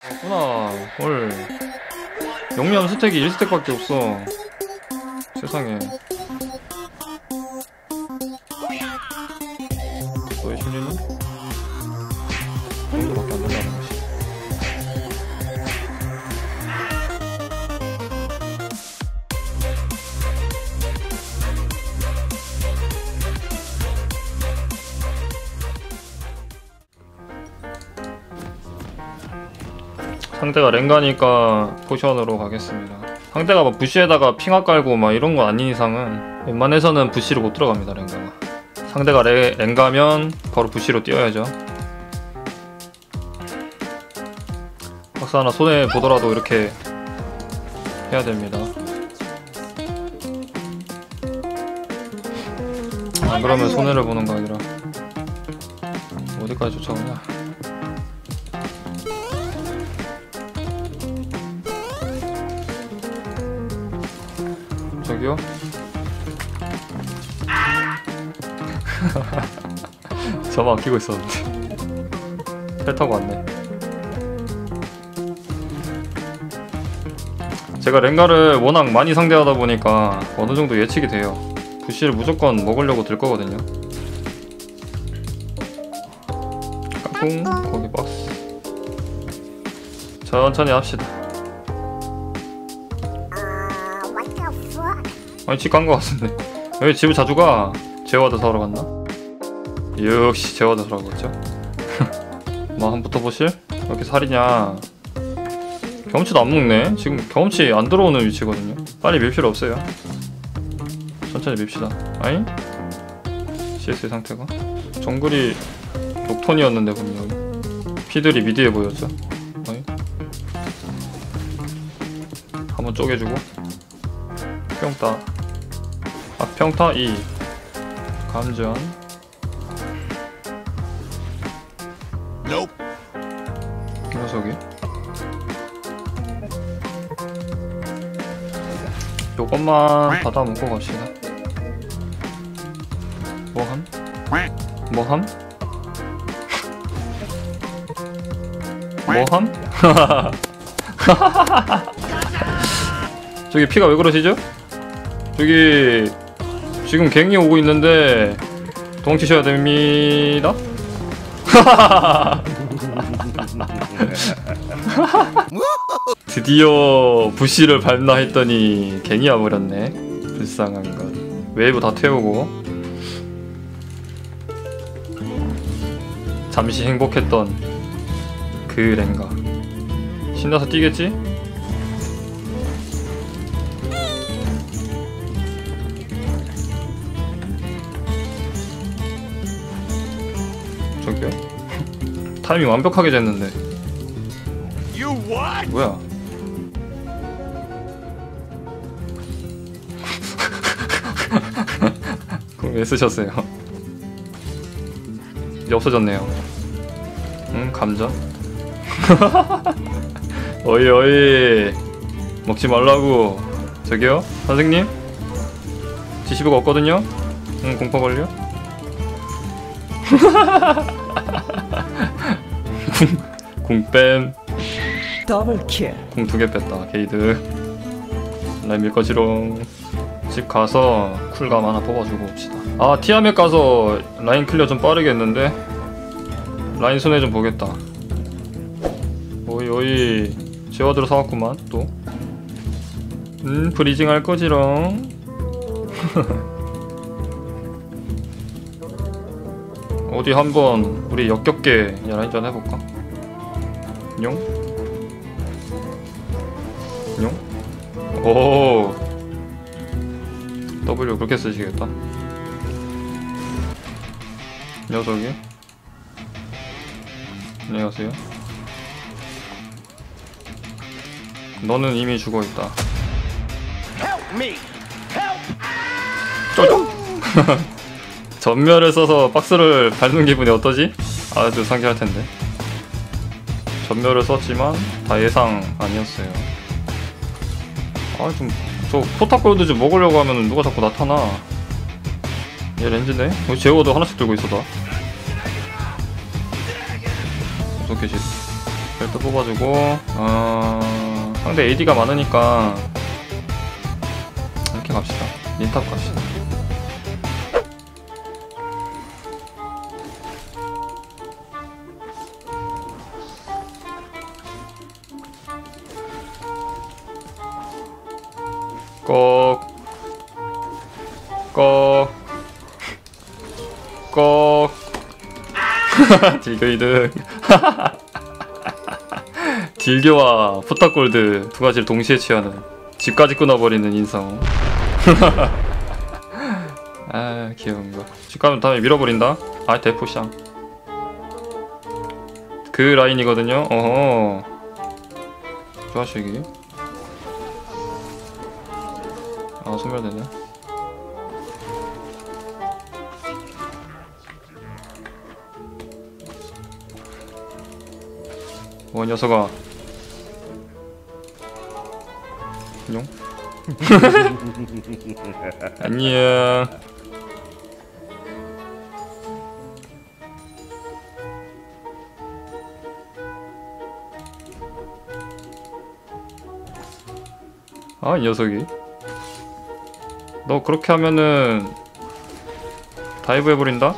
구나. 헐. 용량 스택이 1스택밖에 없어. 세상에. 너의 심리는? 정도밖에 안 된다는 것이. 상대가 랭가니까 포션으로 가겠습니다. 상대가 막 부시에다가 핑화 깔고 막 이런 거 아닌 이상은 웬만해서는 부시로 못 들어갑니다. 랭가가. 상대가 랭가면 바로 부시로 뛰어야죠. 박스 하나 손에 보더라도 이렇게 해야 됩니다. 안 그러면 손해를 보는 거 아니라 어디까지 쫓아오냐. 저기요? 저만 아끼고 있었는데 펠 타고 왔네. 제가 랭가를 워낙 많이 상대하다 보니까 어느정도 예측이 돼요. 부시를 무조건 먹으려고 들 거거든요. 까꿍. 거기 박스. 천천히 합시다. 아니 집 간 거 같은데. 여기 집을 자주 가. 제와드 사러 갔나? 역시 제와드 사러 갔죠. 뭐 한번 붙어보실? 왜 이렇게 살이냐. 경험치도 안 먹네. 지금 경험치 안 들어오는 위치거든요. 빨리 밀 필요 없어요. 천천히 밉시다. 아잉? CS의 상태가? 정글이 녹턴이었는데 분명히 피들이 미드에 보였죠. 아잉? 한번 쪼개주고 평타. 아 평타 2 감전. 이 녀석이 요것만 받아 먹고 갑시다. 뭐함? 뭐함? 뭐함? 저기 피가 왜 그러시죠? 저기 지금 갱이 오고 있는데 도망치셔야 됩니다. 드디어 부시를 밟나 했더니 갱이 와버렸네. 불쌍한 것. 웨이브 다 태우고 잠시 행복했던 그 랭가 신나서 뛰겠지? 저기요? 타이밍 완벽하게 됐는데 뭐야? 그럼 왜 쓰셨어요? 이제 없어졌네요. 응? 감전? 어이 어이 먹지 말라고. 저기요? 선생님? 지시부가 없거든요? 응 공포 걸려? 궁뱀 더블킬. 궁 2개 뺐다. 게이드 라인 밀거지롱. 집 가서 쿨감 하나 뽑아주고 옵시다. 아 티아멧 가서 라인 클리어 좀 빠르겠는데? 라인 손해 좀 보겠다. 오이 오이 제와드로 사왔구만 또. 브리징 할 거지롱. 어디 한번 우리 역겹게 라인전 해볼까? 용? 용? 오 W 그렇게 쓰시겠다. 녀석이 안녕하세요. 너는 이미 죽어있다. 쪼쪼. 전멸을 써서 박스를 밟는 기분이 어떠지? 아주 상쾌할텐데. 전멸을 썼지만 다 예상 아니었어요. 아 좀 저 포탑골드 좀 먹으려고 하면 누가 자꾸 나타나. 얘 렌즈네? 여기 제어도 하나씩 들고 있어 다. 어떻게 지? 벨트? 뽑아주고 상대 AD가 많으니까 이렇게 갑시다. 닌탑 갑시다. 꺽 딜교 이득. 딜교와 포탑골드 두 가지를 동시에 취하는 집까지 끊어버리는 인성. 아 귀여운거. 집 가면 다음에 밀어버린다. 아 대포샹 그 라인이거든요. 어허 좋아시기. 아 소멸되네. 이 녀석아. 안녕. 안녕. 아, 이 녀석이. 너 그렇게 하면은 다이브 해버린다?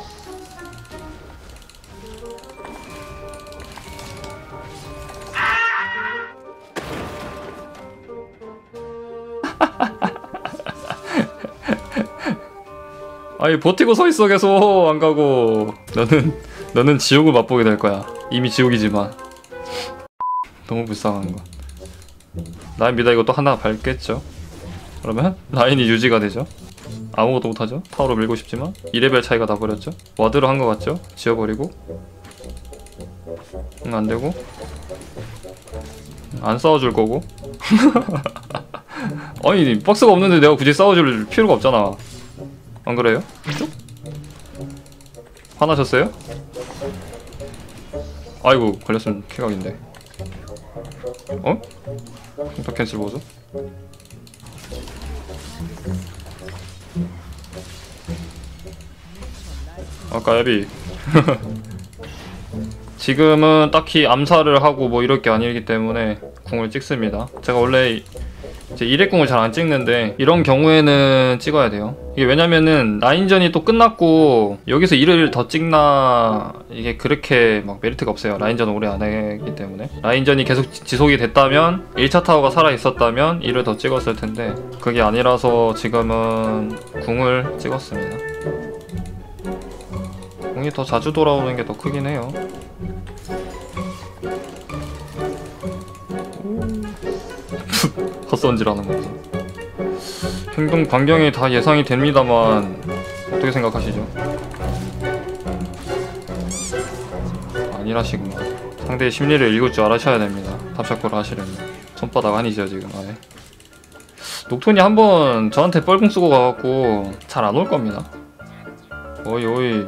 아니 버티고 서있어 계속 안가고. 너는 지옥을 맛보게 될거야. 이미 지옥이지만. 너무 불쌍한거. 라인 미다 이거 또 하나 밟겠죠? 그러면 라인이 유지가 되죠? 아무것도 못하죠? 타워로 밀고 싶지만 2레벨 차이가 나버렸죠? 와드로 한 거 같죠? 지워버리고 안되고 안 싸워줄 거고. 아니 박스가 없는데 내가 굳이 싸워줄 필요가 없잖아. 안 그래요? 쭉? 화나셨어요? 아이고 걸렸으면 쾌각인데. 어? 평타 캔슬 보죠? 아까 앱이 지금은 딱히 암살을 하고 뭐 이럴 게 아니기 때문에 궁을 찍습니다. 제가 원래 이제 1회 궁을 잘 안 찍는데 이런 경우에는 찍어야 돼요. 이게 왜냐면은 라인전이 또 끝났고 여기서 1을 더 찍나 이게 그렇게 막 메리트가 없어요. 라인전 오래 안 했기 때문에. 라인전이 계속 지속이 됐다면 1차 타워가 살아있었다면 1을 더 찍었을 텐데 그게 아니라서 지금은 궁을 찍었습니다. 궁이 더 자주 돌아오는 게 더 크긴 해요. 헛선질하는 거죠. 행동 반경이 다 예상이 됩니다만 어떻게 생각하시죠? 아니라시구만. 상대의 심리를 읽을 줄 알아셔야 됩니다. 탑샷골을 하시려면. 손바닥 아니죠 지금. 아예. 녹톤이 한번 저한테 뻘궁 쓰고 가갖고 잘 안 올 겁니다. 어이 어이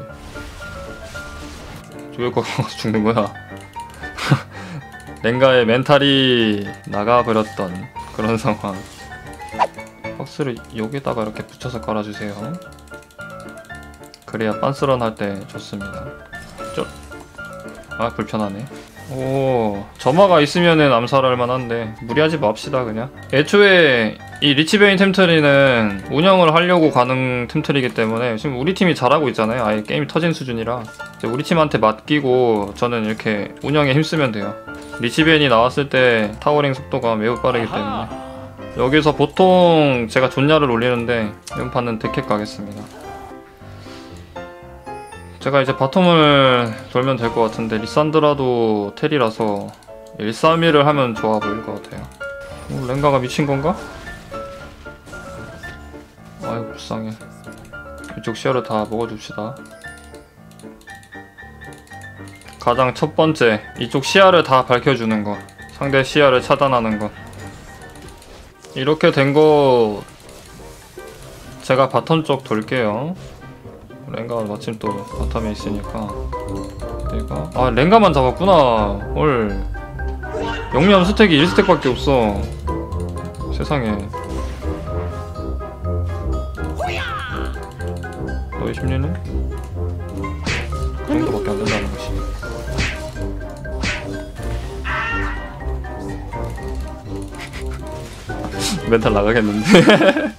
왜 거기 가서 죽는 거야? 랭가의 멘탈이 나가버렸던 그런 상황. 박스를 여기다가 이렇게 붙여서 깔아주세요. 그래야 빤스런 할 때 좋습니다. 아 불편하네. 오 점화가 있으면은 암살할 만한데 무리하지 맙시다 그냥. 애초에 이 리치베인 템트리는 운영을 하려고 가는 템트리이기 때문에 지금 우리 팀이 잘하고 있잖아요. 아예 게임이 터진 수준이라 이제 우리 팀한테 맡기고 저는 이렇게 운영에 힘쓰면 돼요. 리치베인이 나왔을 때 타워링 속도가 매우 빠르기 때문에 여기서 보통 제가 존야를 올리는데 이번 판은 데캡 가겠습니다. 제가 이제 바텀을 돌면 될 것 같은데 리산드라도 텔이라서 1-3-1을 하면 좋아 보일 것 같아요. 랭가가 미친 건가? 아이고 불쌍해. 이쪽 시야를 다 먹어줍시다. 가장 첫 번째 이쪽 시야를 다 밝혀주는 거. 상대 시야를 차단하는 거. 이렇게 된 거 제가 바텀 쪽 돌게요. 랭가가 마침 또 바텀에 있으니까 내가 아 랭가만 잡았구나. 헐 영리함 스택이 1스택밖에 없어. 세상에. 너의 심리는? 그 정도밖에 안 된다는 것이. 멘탈 나가겠는데.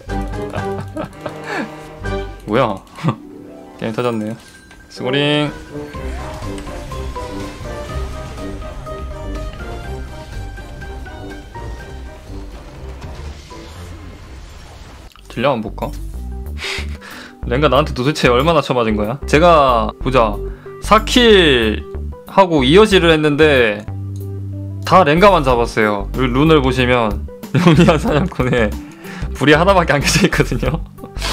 뭐야? 게임 터졌네요. 스고링. 딜량 한번 볼까? 랭가 나한테 도대체 얼마나 쳐맞은 거야? 제가 보자 4킬 하고 2어시를 했는데 다 랭가만 잡았어요. 여기 룬을 보시면 영리한 사냥꾼에 불이 하나밖에 안 켜져 있거든요.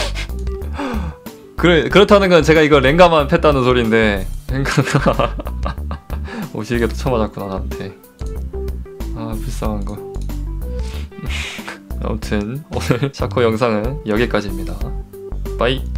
그렇다는 건 제가 이거 랭가만 팼다는 소리인데 랭가가 오시게도 쳐맞았구나 나한테. 아 불쌍한 거. 아무튼 오늘 샤코 영상은 여기까지입니다. 빠이.